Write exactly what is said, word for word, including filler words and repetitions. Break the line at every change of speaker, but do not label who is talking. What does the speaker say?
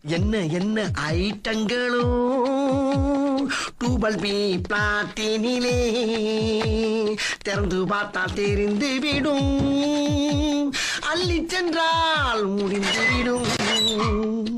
என்ன என்ன ஐட்டங்களோ டூபல் பி பிளாட்டினிலே திறந்து பார்த்தால் தெரிந்து விடும் அள்ளி சென்றால் முடிந்து விடும்